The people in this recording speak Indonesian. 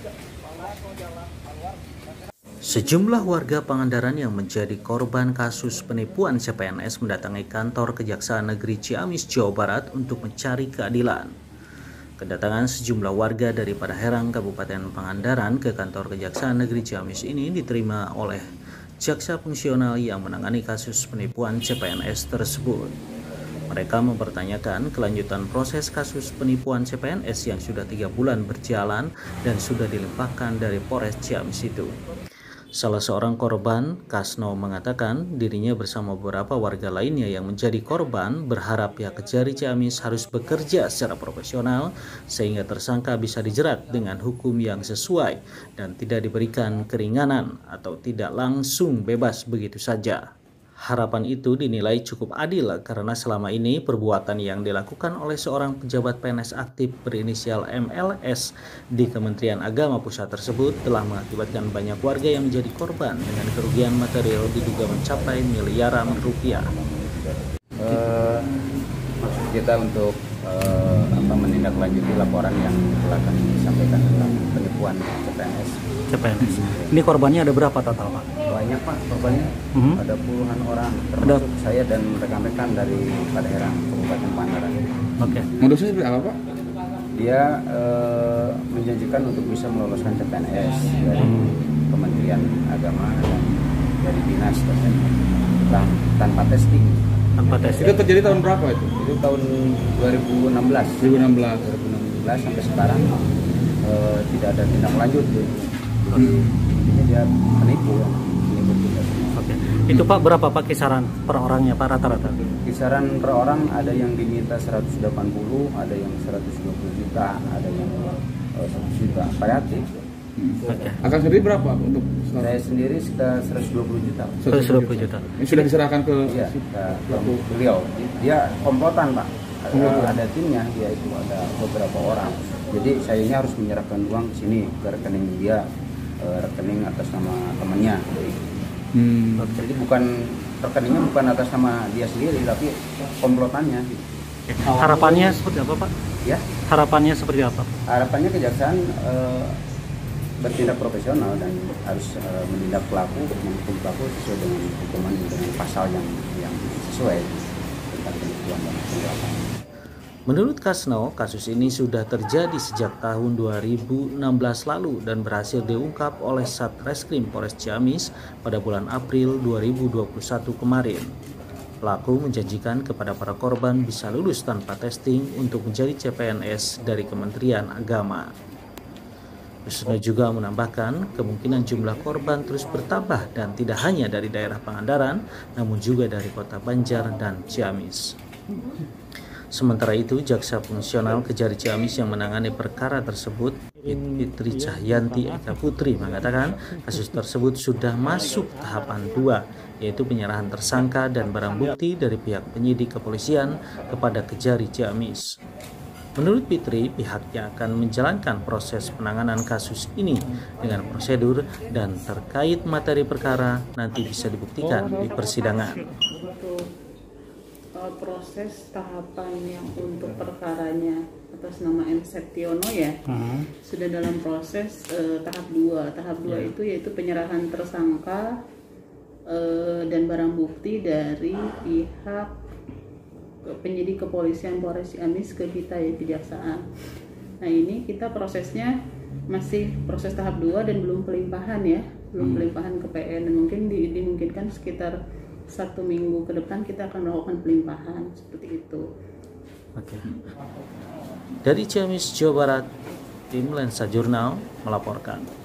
Sejumlah warga Pangandaran yang menjadi korban kasus penipuan CPNS mendatangi kantor Kejaksaan Negeri Ciamis, Jawa Barat untuk mencari keadilan. Kedatangan sejumlah warga dari Padaherang, Kabupaten Pangandaran ke kantor Kejaksaan Negeri Ciamis ini diterima oleh jaksa fungsional yang menangani kasus penipuan CPNS tersebut. Mereka mempertanyakan kelanjutan proses kasus penipuan CPNS yang sudah 3 bulan berjalan dan sudah dilimpahkan dari Polres Ciamis itu. Salah seorang korban, Kasno, mengatakan dirinya bersama beberapa warga lainnya yang menjadi korban berharap pihak Kejari Ciamis harus bekerja secara profesional sehingga tersangka bisa dijerat dengan hukum yang sesuai dan tidak diberikan keringanan atau tidak langsung bebas begitu saja. Harapan itu dinilai cukup adil karena selama ini perbuatan yang dilakukan oleh seorang pejabat PNS aktif berinisial MLS di Kementerian Agama Pusat tersebut telah mengakibatkan banyak warga yang menjadi korban dengan kerugian material diduga mencapai miliaran rupiah. Maksud kita untuk menindaklanjuti laporan yang telah kami sampaikan tentang penipuan CPNS. Ini korbannya ada berapa total, Pak? Banyak, Pak, korbannya. Ada puluhan orang, termasuk saya dan rekan-rekan dari Padaherang, Kabupaten Pangandaran. Oke. Modusnya seperti apa, Pak? Dia menjanjikan untuk bisa meloloskan CPNS dari Kementerian Agama dan dari dinas tanpa testing. Itu terjadi tahun berapa itu? Itu tahun 2016 sampai sekarang tidak ada tindak lanjut. Ini dia penipu kita. Oke. Itu Pak berapa Pak kisaran per orangnya Pak rata-rata? Kisaran per orang ada yang diminta 180, ada yang 120 juta, ada yang 100 juta. Variatif. Oke. Akan sendiri berapa untuk Saya sendiri sekitar 120 juta. 120 juta. Ini sudah diserahkan ke beliau. Dia komplotan, Pak. Ada timnya, dia itu ada beberapa orang. Jadi sayanya harus menyerahkan uang ke sini ke rekening dia, rekening atas nama temannya. Jadi rekeningnya bukan atas nama dia sendiri, tapi komplotannya. Harapannya seperti apa Pak? Ya. Harapannya seperti apa? Harapannya kejaksaan bertindak profesional dan harus menindak pelaku, menghukum pelaku sesuai dengan hukuman dengan pasal yang sesuai tentang penipuan dan penggelapan. Menurut Kasno, kasus ini sudah terjadi sejak tahun 2016 lalu dan berhasil diungkap oleh Satreskrim Polres Ciamis pada bulan April 2021 kemarin. Pelaku menjanjikan kepada para korban bisa lulus tanpa testing untuk menjadi CPNS dari Kementerian Agama. Kasno juga menambahkan kemungkinan jumlah korban terus bertambah dan tidak hanya dari daerah Pangandaran, namun juga dari kota Banjar dan Ciamis. Sementara itu, jaksa fungsional Kejari Ciamis yang menangani perkara tersebut, Fitri Cahyanti Eka Putri, mengatakan kasus tersebut sudah masuk tahapan 2, yaitu penyerahan tersangka dan barang bukti dari pihak penyidik kepolisian kepada Kejari Ciamis. Menurut Fitri, pihaknya akan menjalankan proses penanganan kasus ini dengan prosedur dan terkait materi perkara nanti bisa dibuktikan di persidangan. Proses tahapan yang untuk perkaranya atas nama M. Septiono ya sudah dalam proses tahap 2. Tahap 2 itu yaitu penyerahan tersangka dan barang bukti dari pihak penyidik kepolisian Polres Ciamis ke kita ya kejaksaan. Nah ini kita prosesnya masih proses tahap 2 dan belum pelimpahan ya, belum pelimpahan ke PN dan mungkin dimungkinkan sekitar 1 minggu ke depan kita akan melakukan pelimpahan seperti itu. Oke. Dari Ciamis, Jawa Barat, tim Lensa Jurnal melaporkan.